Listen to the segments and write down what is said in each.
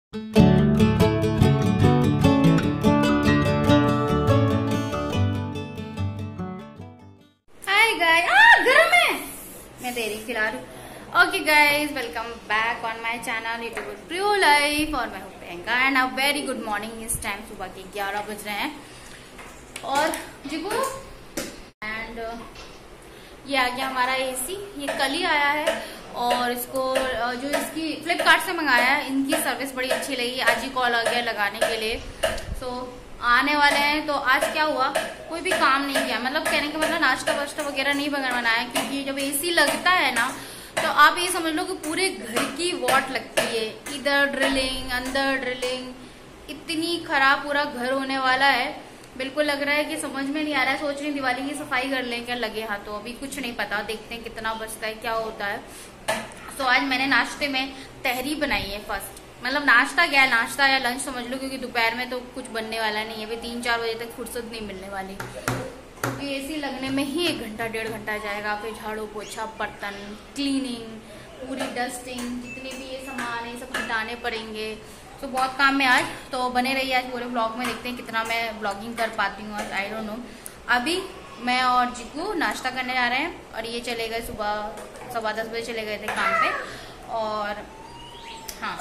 Okay guys, welcome back on my channel YouTube Priyo life. और मैं हूँ Priyanka and a very good morning. इस time सुबह के 11 बज रहे हैं और जिगू एंड ये आ गया हमारा एसी। ये कल ही आया है और इसको जो इसकी फ्लिपकार्ट से मंगाया है, इनकी सर्विस बड़ी अच्छी लगी। आज ही कॉल आ गया लगाने के लिए, सो आने वाले हैं। तो आज क्या हुआ, कोई भी काम नहीं किया, मतलब कहने का मतलब नाश्ता वाश्ता वगैरह नहीं बनाया, क्योंकि जब एसी लगता है ना तो आप ये समझ लो कि पूरे घर की वॉट लगती है। इधर ड्रिलिंग, अंदर ड्रिलिंग, इतनी खराब पूरा घर होने वाला है। बिल्कुल लग रहा है कि समझ में नहीं आ रहा है। सोच रही दिवाली की सफाई कर लें क्या लगे हाथ, तो अभी कुछ नहीं पता, देखते हैं कितना बचता है, क्या होता है। तो आज मैंने नाश्ते में तहरी बनाई है फर्स्ट, मतलब नाश्ता क्या है, नाश्ता या लंच समझ लो, क्योंकि दोपहर में तो कुछ बनने वाला नहीं है। अभी 3-4 बजे तक फुर्सत नहीं मिलने वाली, क्योंकि एसी लगने में ही 1 घंटा 1.5 घंटा जाएगा। फिर झाड़ू पोछा, बर्तन, क्लीनिंग, पूरी डस्टिंग, जितने भी ये सामान है सब हटाने पड़ेंगे। तो बहुत काम में आज, तो बने रहिए आज पूरे ब्लॉग में। देखते हैं कितना मैं ब्लॉगिंग कर पाती हूँ आज, आई डोंट नो। अभी मैं और जिक्कू नाश्ता करने जा रहे हैं और ये चले गए सुबह 10:15 बजे चले गए थे काम पे। और हाँ,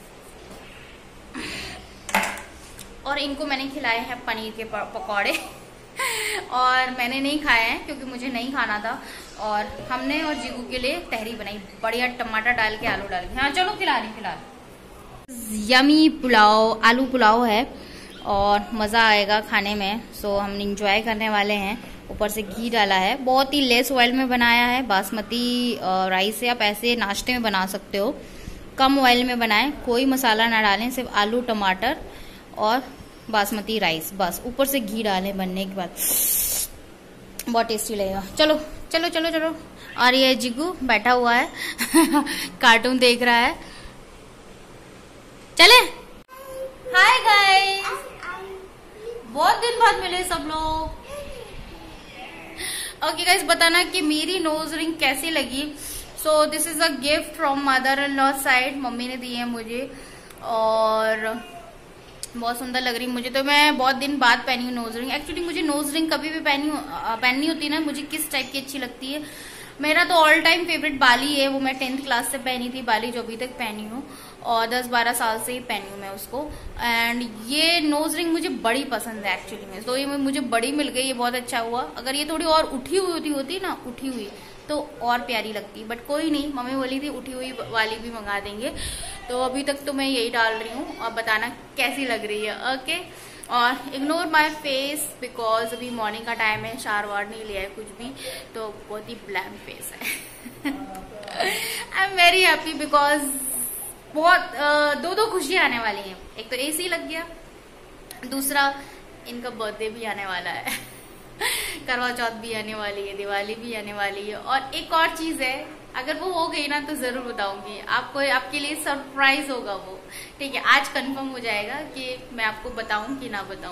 और इनको मैंने खिलाए हैं पनीर के पकौड़े और मैंने नहीं खाए हैं क्योंकि मुझे नहीं खाना था। और हमने और जीगू के लिए तहरी बनाई, बढ़िया टमाटर डाल के, आलू डाल के। हाँ चलो खिला रही। यमी पुलाव, आलू पुलाव है और मज़ा आएगा खाने में। सो हम इंजॉय करने वाले हैं। ऊपर से घी डाला है, बहुत ही लेस ऑयल में बनाया है। बासमती राइस से आप ऐसे नाश्ते में बना सकते हो, कम ऑयल में बनाएं, कोई मसाला ना डालें, सिर्फ आलू टमाटर और बासमती राइस, बस ऊपर से घी डालें। बनने के बाद बहुत टेस्टी लगेगा। चलो चलो चलो चलो। और ये जिगू बैठा हुआ है कार्टून देख रहा है। चले। हाय गाइस, बहुत दिन बाद मिले सब लोग। ओके गाइस, बताना कि मेरी नोज रिंग कैसी लगी। So this is a gift from mother in law side, mummy ने दी है मुझे और बहुत सुंदर लग रही मुझे। तो मैं बहुत दिन बाद पहनी हूँ नोज रिंग। एक्चुअली मुझे नोज रिंग कभी भी पहननी होती है ना, मुझे किस टाइप की अच्छी लगती है। मेरा तो ऑल टाइम फेवरेट बाली है, वो मैं 10th क्लास से पहनी थी बाली, जो अभी तक पहनी हूँ और 10-12 साल से ही पहनी हूँ मैं उसको। एंड ये नोज रिंग मुझे बड़ी पसंद है एक्चुअली में, तो ये मुझे बड़ी मिल गई, ये बहुत अच्छा हुआ। अगर ये थोड़ी और उठी हुई होती ना, उठी हुई तो और प्यारी लगती, बट कोई नहीं, मम्मी बोली थी उठी हुई वाली भी मंगा देंगे। तो अभी तक तो मैं यही डाल रही हूँ और बताना कैसी लग रही है। ओके, और इग्नोर माई फेस बिकॉज अभी मॉर्निंग का टाइम है, शावर वार नहीं लिया है कुछ भी, तो बहुत ही ब्लैंक फेस है। I am very happy because बहुत 2 खुशियां आने वाली हैं। एक तो एसी लग गया, दूसरा इनका बर्थडे भी आने वाला है, करवा चौथ भी आने वाली है, दिवाली भी आने वाली है। और एक और चीज है, अगर वो हो गई ना तो जरूर बताऊंगी आपको, आपके लिए सरप्राइज होगा वो। ठीक है, आज कंफर्म हो जाएगा कि मैं आपको बताऊं कि ना बताऊं।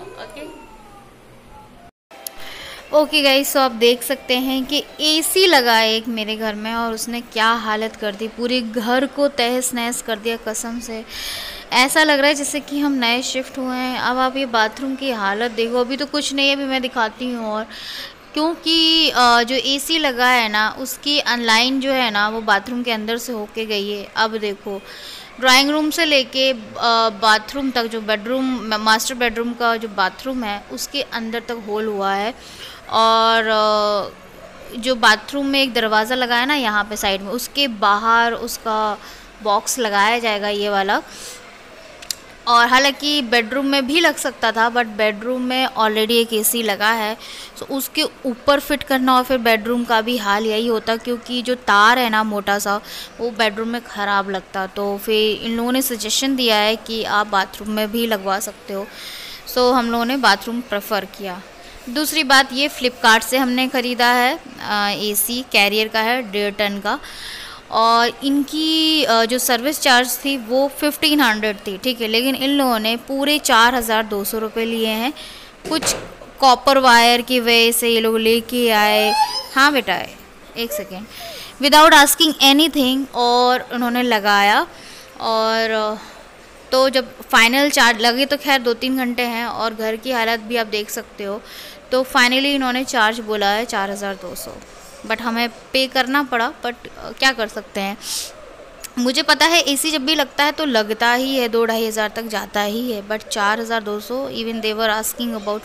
ओके गाइस, तो आप देख सकते हैं कि एसी लगा है एक मेरे घर में और उसने क्या हालत कर दी, पूरे घर को तहस नहस कर दिया। कसम से ऐसा लग रहा है जैसे कि हम नए शिफ्ट हुए हैं। अब आप ये बाथरूम की हालत देखो, अभी तो कुछ नहीं है, अभी मैं दिखाती हूँ। और क्योंकि जो एसी लगा है ना, उसकी लाइन जो है ना वो बाथरूम के अंदर से होके गई है। अब देखो, ड्राइंग रूम से लेके बाथरूम तक, जो बेडरूम, मास्टर बेडरूम का जो बाथरूम है उसके अंदर तक होल हुआ है। और जो बाथरूम में एक दरवाज़ा लगा है ना यहाँ पे साइड में, उसके बाहर उसका बॉक्स लगाया जाएगा ये वाला। और हालांकि बेडरूम में भी लग सकता था, बट बेडरूम में ऑलरेडी एक एसी लगा है, तो उसके ऊपर फिट करना और फिर बेडरूम का भी हाल यही होता, क्योंकि जो तार है ना मोटा सा, वो बेडरूम में ख़राब लगता। तो फिर इन लोगों ने सजेशन दिया है कि आप बाथरूम में भी लगवा सकते हो, सो हम लोगों ने बाथरूम प्रेफर किया। दूसरी बात, ये फ्लिपकार्ट से हमने ख़रीदा है, एसी कैरियर का है, 1.5 टन का। और इनकी जो सर्विस चार्ज थी वो 1500 थी, ठीक है, लेकिन इन लोगों ने पूरे 4200 रुपये लिए हैं। कुछ कॉपर वायर की वजह से ये लोग लेके आए। हाँ बेटा, एक सेकेंड, विदाउट आस्किंग एनीथिंग, और उन्होंने लगाया। और तो जब फाइनल चार्ज लगे तो खैर 2-3 घंटे हैं, और घर की हालत भी आप देख सकते हो। तो फाइनली इन्होंने चार्ज बोला है 4200, बट हमें पे करना पड़ा, बट क्या कर सकते हैं। मुझे पता है एसी जब भी लगता है तो लगता ही है 2-2.5 हज़ार तक जाता ही है, but 4200, even they're asking about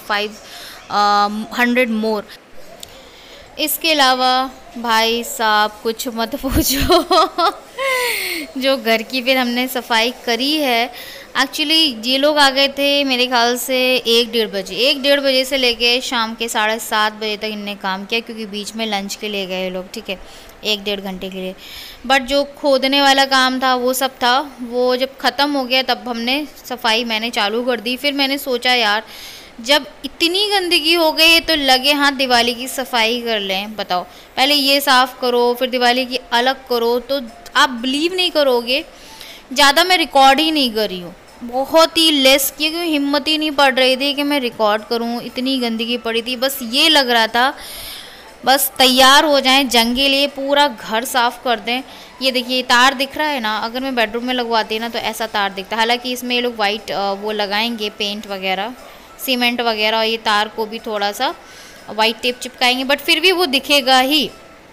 500 more. इसके अलावा भाई साहब कुछ मत पूछो। जो घर की फिर हमने सफाई करी है, एक्चुअली ये लोग आ गए थे मेरे ख्याल से 1-1:30 बजे से लेके शाम के 7:30 बजे तक इनने काम किया, क्योंकि बीच में लंच के लिए गए लोग, ठीक है, 1-1.5 घंटे के लिए। बट जो खोदने वाला काम था वो सब था, वो जब ख़त्म हो गया तब हमने सफाई मैंने चालू कर दी। फिर मैंने सोचा यार जब इतनी गंदगी हो गई है तो लगे हाथ दिवाली की सफाई कर लें। बताओ, पहले ये साफ़ करो फिर दिवाली की अलग करो, तो आप बिलीव नहीं करोगे, ज़्यादा मैं रिकॉर्ड ही नहीं कर रही हूँ, बहुत ही लेस किया, क्योंकि हिम्मत ही नहीं पड़ रही थी कि मैं रिकॉर्ड करूँ, इतनी गंदगी पड़ी थी। बस ये लग रहा था बस तैयार हो जाएं जंग के लिए, पूरा घर साफ़ कर दें। ये देखिए तार दिख रहा है ना, अगर मैं बेडरूम में लगवाती ना तो ऐसा तार दिखता है। हालांकि इसमें ये लोग वाइट वो लगाएंगे पेंट वगैरह, सीमेंट वगैरह, और ये तार को भी थोड़ा सा वाइट टेप चिपकाएंगे, बट फिर भी वो दिखेगा ही।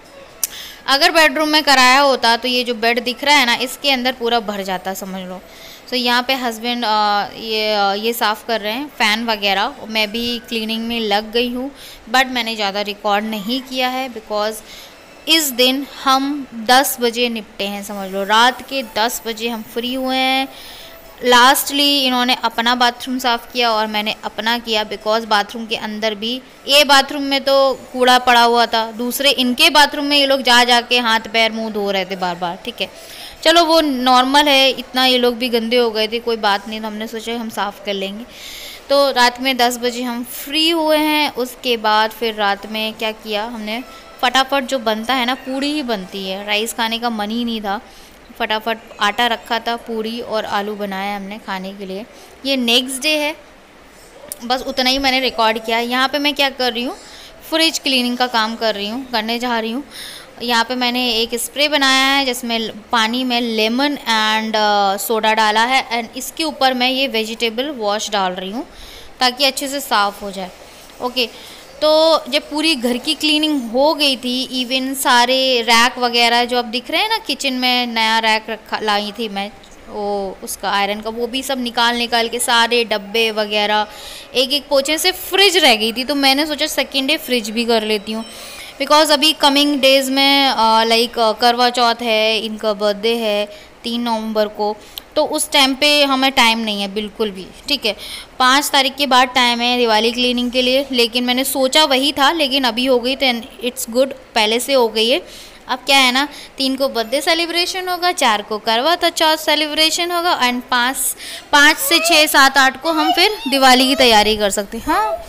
अगर बेडरूम में कराया होता तो ये जो बेड दिख रहा है ना, इसके अंदर पूरा भर जाता समझ लो। तो यहाँ पे हस्बैंड ये साफ़ कर रहे हैं फ़ैन वगैरह, मैं भी क्लीनिंग में लग गई हूँ, बट मैंने ज़्यादा रिकॉर्ड नहीं किया है, बिकॉज़ इस दिन हम 10 बजे निपटे हैं, समझ लो रात के 10 बजे हम फ्री हुए हैं। लास्टली इन्होंने अपना बाथरूम साफ़ किया और मैंने अपना किया, बिकॉज़ बाथरूम के अंदर भी, ये बाथरूम में तो कूड़ा पड़ा हुआ था, दूसरे इनके बाथरूम में ये लोग जा के हाथ पैर मुंह धो रहे थे बार बार, ठीक है। चलो वो नॉर्मल है, इतना ये लोग भी गंदे हो गए थे, कोई बात नहीं, तो हमने सोचा हम साफ़ कर लेंगे। तो रात में 10 बजे हम फ्री हुए हैं। उसके बाद फिर रात में क्या किया हमने, फटाफट जो बनता है ना, पूड़ी ही बनती है, राइस खाने का मन ही नहीं था, फटाफट आटा रखा था, पूड़ी और आलू बनाया हमने खाने के लिए। ये नेक्स्ट डे है, बस उतना ही मैंने रिकॉर्ड किया। यहाँ पे मैं क्या कर रही हूँ, फ्रिज क्लीनिंग का काम करने जा रही हूँ। यहाँ पे मैंने एक स्प्रे बनाया है जिसमें पानी में लेमन एंड सोडा डाला है, एंड इसके ऊपर मैं ये वेजिटेबल वॉश डाल रही हूँ ताकि अच्छे से साफ़ हो जाए। ओके, तो जब पूरी घर की क्लीनिंग हो गई थी, इवन सारे रैक वगैरह जो अब दिख रहे हैं ना, किचन में नया रैक लाई थी मैं, वो उसका आयरन का, वो भी सब निकाल के सारे डब्बे वगैरह एक एक पोंछे से फ्रिज रह गई थी। तो मैंने सोचा सेकेंड डे फ्रिज भी कर लेती हूँ, बिकॉज़ अभी कमिंग डेज़ में लाइक करवा चौथ है, इनका बर्थडे है 3 नवंबर को, तो उस टाइम पे हमें टाइम नहीं है बिल्कुल भी, ठीक है। 5 तारीख के बाद टाइम है दिवाली क्लीनिंग के लिए, लेकिन मैंने सोचा वही था, लेकिन अभी हो गई तो इट्स गुड, पहले से हो गई है। अब क्या है ना, 3 को बर्थडे सेलिब्रेशन होगा, 4 को करवा चौथ सेलिब्रेशन होगा, एंड 5 से 6, 7, 8 को हम फिर दिवाली की तैयारी कर सकते हैं। हाँ,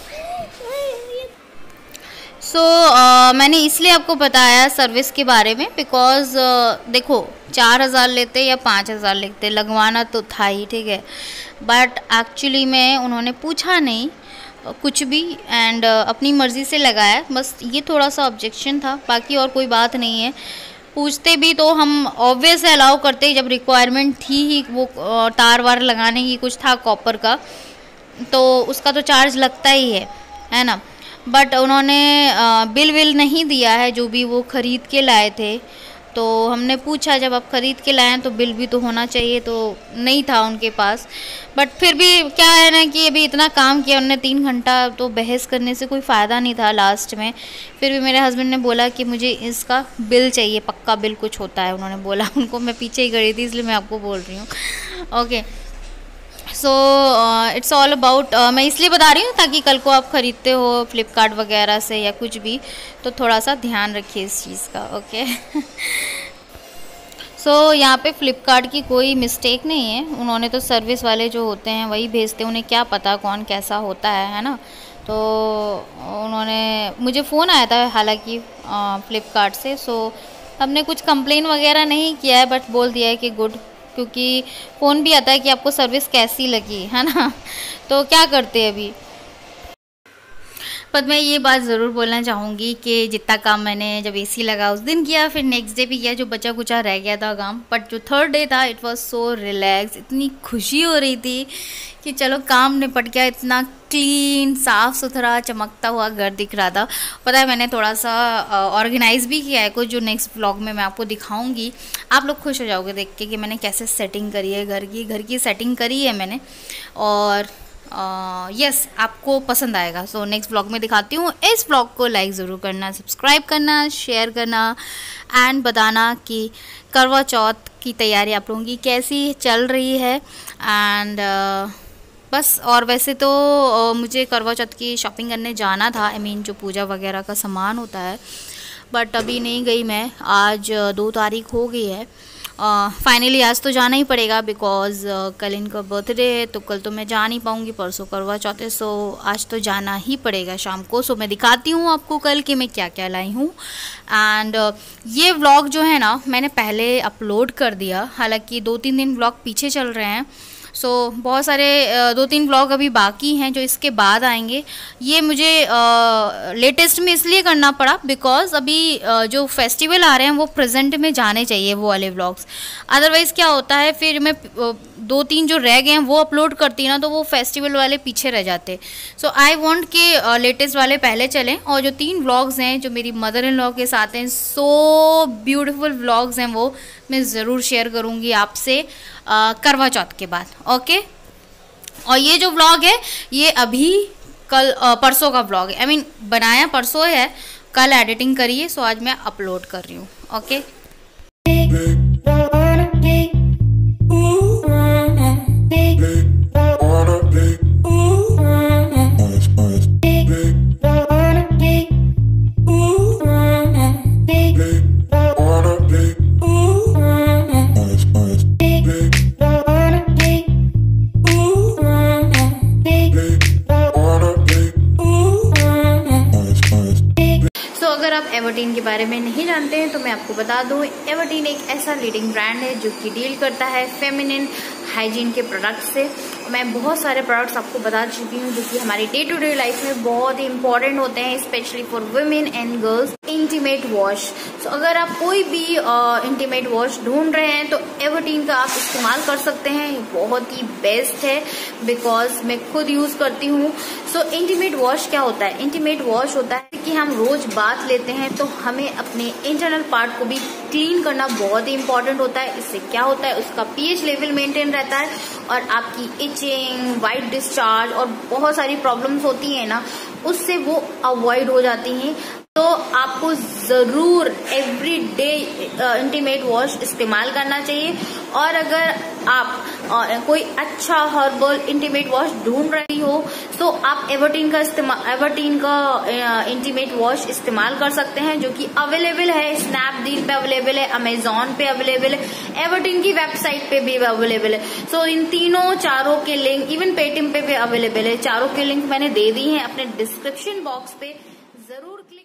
सो मैंने इसलिए आपको बताया सर्विस के बारे में, बिकॉज़ देखो 4,000 लेते या 5,000 लेते, लगवाना तो था ही, ठीक है, बट एक्चुअली में उन्होंने पूछा नहीं कुछ भी, एंड अपनी मर्ज़ी से लगाया, बस ये थोड़ा सा ऑब्जेक्शन था, बाकी और कोई बात नहीं है। पूछते भी तो हम ऑब्वियस अलाउ करते, जब रिक्वायरमेंट थी ही वो तार वार लगाने की, कुछ था कॉपर का, तो उसका तो चार्ज लगता ही है ना। बट उन्होंने बिल विल नहीं दिया है जो भी वो ख़रीद के लाए थे। तो हमने पूछा जब आप ख़रीद के लाए हैं तो बिल भी तो होना चाहिए, तो नहीं था उनके पास। बट फिर भी क्या है ना कि अभी इतना काम किया उन्होंने 3 घंटा, तो बहस करने से कोई फ़ायदा नहीं था लास्ट में। फिर भी मेरे हस्बैंड ने बोला कि मुझे इसका बिल चाहिए, पक्का बिल कुछ होता है उन्होंने बोला उनको, मैं पीछे ही गई थी इसलिए मैं आपको बोल रही हूँ। Okay, so it's all about, मैं इसलिए बता रही हूँ ताकि कल को आप ख़रीदते हो फ्लिपकार्ट वगैरह से या कुछ भी, तो थोड़ा सा ध्यान रखिए इस चीज़ का। ओके सो यहाँ पे फ़्लिपकार्ट की कोई मिस्टेक नहीं है, उन्होंने तो सर्विस वाले जो होते हैं वही भेजते हैं, उन्हें क्या पता कौन कैसा होता है ना। तो उन्होंने, मुझे फ़ोन आया था हालांकि फ़्लिपकार्ट से, सो हमने कुछ कंप्लेन वगैरह नहीं किया है, बट बोल दिया है कि गुड, क्योंकि फ़ोन भी आता है कि आपको सर्विस कैसी लगी, है ना। तो क्या करते हैं अभी, पर मैं ये बात ज़रूर बोलना चाहूँगी कि जितना काम मैंने जब एसी लगा उस दिन किया, फिर नेक्स्ट डे भी किया, जो बचा कुचा रह गया था काम, बट जो थर्ड डे था इट वाज सो रिलैक्स, इतनी खुशी हो रही थी कि चलो काम निपट गया, इतना क्लीन साफ़ सुथरा चमकता हुआ घर दिख रहा था। पता है मैंने थोड़ा सा ऑर्गेनाइज भी किया है कुछ, जो नेक्स्ट व्लॉग में मैं आपको दिखाऊंगी। आप लोग खुश हो जाओगे देख के कि मैंने कैसे सेटिंग करी है घर की सेटिंग करी है मैंने, और यस आपको पसंद आएगा। सो नेक्स्ट व्लॉग में दिखाती हूँ। इस व्लॉग को लाइक ज़रूर करना, सब्सक्राइब करना, शेयर करना एंड बताना कि करवा चौथ की तैयारी आप लोगों की कैसी चल रही है। एंड बस, और वैसे तो मुझे करवा चौथ की शॉपिंग करने जाना था, आई मीन जो पूजा वगैरह का सामान होता है, बट अभी नहीं गई मैं। आज 2 तारीख हो गई है। फाइनली आज तो जाना ही पड़ेगा बिकॉज़ कल इनका बर्थडे है, तो कल तो मैं जा नहीं पाऊँगी, परसों करवा चौथ है, सो आज तो जाना ही पड़ेगा शाम को। सो मैं दिखाती हूँ आपको कल कि मैं क्या क्या लाई हूँ। एंड ये व्लॉग जो है ना मैंने पहले अपलोड कर दिया, हालांकि 2-3 दिन व्लॉग पीछे चल रहे हैं। सो बहुत सारे 2-3 व्लॉग अभी बाकी हैं जो इसके बाद आएंगे। ये मुझे लेटेस्ट में इसलिए करना पड़ा बिकॉज़ अभी जो फेस्टिवल आ रहे हैं वो प्रेजेंट में जाने चाहिए वो वाले व्लॉग्स, अदरवाइज़ क्या होता है फिर मैं 2-3 जो रह गए हैं वो अपलोड करती ना तो वो फेस्टिवल वाले पीछे रह जाते। सो आई वांट कि लेटेस्ट वाले पहले चलें, और जो 3 व्लॉग्स हैं जो मेरी मदर इन लॉ के साथ हैं, सो ब्यूटीफुल व्लॉग्स हैं, वो मैं ज़रूर शेयर करूँगी आपसे करवा चौथ के बाद। ओके, और ये जो व्लॉग है ये अभी कल परसों का व्लॉग है, आई मीन बनाया परसों है, कल एडिटिंग करी है, सो आज मैं अपलोड कर रही हूँ। ओके, अगर आप एवर्टीन के बारे में नहीं जानते हैं तो मैं आपको बता दूं, एवर्टीन एक ऐसा लीडिंग ब्रांड है जो कि डील करता है फेमिनिन हाइजीन के प्रोडक्ट्स से। मैं बहुत सारे प्रोडक्ट्स आपको बता चुकी हूँ जो कि हमारी डे टू डे लाइफ में बहुत ही इंपॉर्टेंट होते हैं, specially for women and girls. Intimate wash, so अगर आप कोई भी इंटीमेट वॉश ढूंढ रहे हैं तो एवर्टीन का आप इस्तेमाल कर सकते हैं, ये बहुत ही बेस्ट है बिकॉज मैं खुद यूज करती हूँ। सो इंटीमेट वॉश क्या होता है? इंटीमेट वॉश होता है कि हम रोज बाथ लेते हैं तो हमें अपने इंटरनल पार्ट को भी क्लीन करना बहुत ही इंपॉर्टेंट होता है। इससे क्या होता है, उसका पीएच लेवल मेंटेन रहता है और आपकी इचिंग, वाइट डिस्चार्ज और बहुत सारी प्रॉब्लम्स होती हैं ना, उससे वो अवॉइड हो जाती हैं। तो आपको जरूर एवरी डे इंटीमेट वॉश इस्तेमाल करना चाहिए। और अगर आप कोई अच्छा हर्बल इंटीमेट वॉश ढूंढ रही हो तो आप एवर्टीन का इंटीमेट वॉश इस्तेमाल कर सकते हैं, जो कि अवेलेबल है, स्नैपडील पे अवेलेबल है, अमेजॉन पे अवेलेबल है, एवर्टीन की वेबसाइट पे भी अवेलेबल है। सो इन चारों के लिंक, इवन पेटीएम पे भी अवेलेबल है, चारों के लिंक मैंने दे दी हैं अपने डिस्क्रिप्शन बॉक्स पे, जरूर